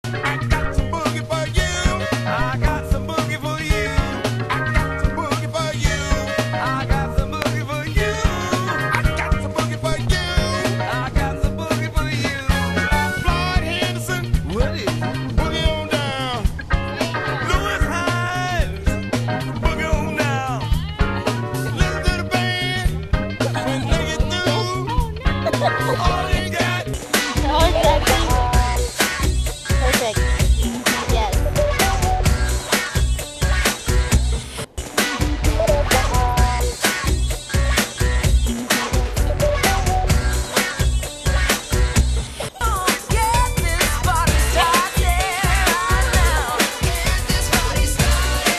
I got some boogie for you. I got some boogie for you. I got some boogie for you. I got some boogie for you. I got some boogie for you. I got some boogie for you. Floyd Henderson, what is it? Boogie on down. Louis Hines, boogie on down. Listen to the band when they get through. All they got. Perfect. Yes. Get this party started right now. Get this party started.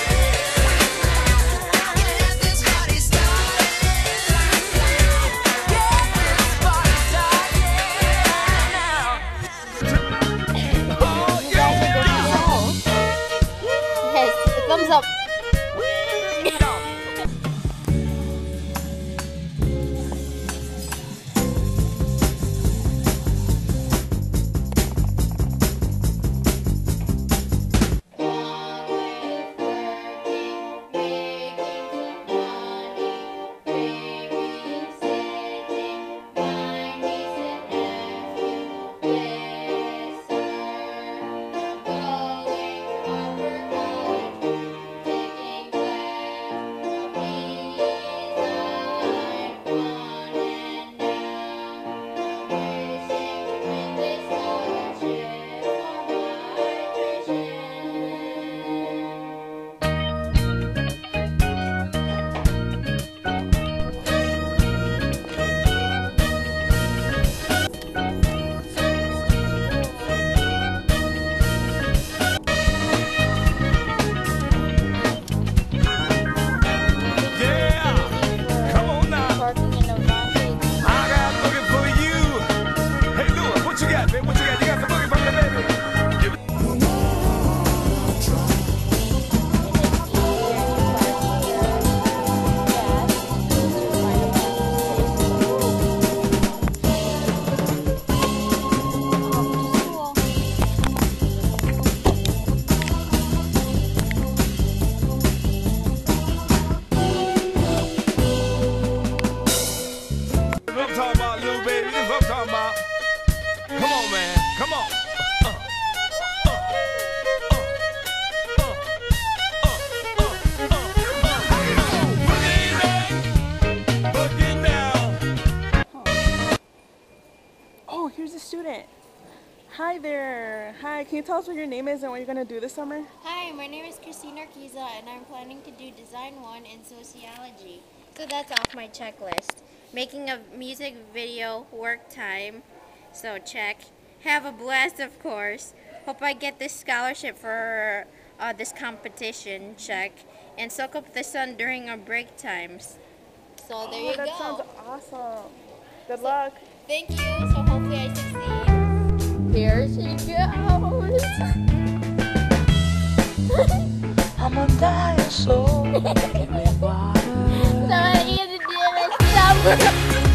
Get this party started. Get this party started now. Oh, yeah. Yes, thumbs up. Yeah. Come on now. Parking in the wrong place. I got boogie for you. Hey, Louis, what you got, baby? What you got? You got some boogie for me, baby? Give it. This what I'm talking about, little baby. This what I'm talking about. Come on, man. Come on. Boogie down. Oh, here's a student. Hi there. Hi, can you tell us what your name is and what you're going to do this summer? Hi, my name is Arquiza, and I'm planning to do Design 1 in Sociology. So that's off my checklist. Making a music video, work time, so check. Have a blast, of course. Hope I get this scholarship for this competition, check. And soak up the sun during our break times. So there you That go. sounds awesome. Good luck. Thank you, so hopefully I succeed. Here she goes. I'm a dinosaur. Give me water. Somebody is a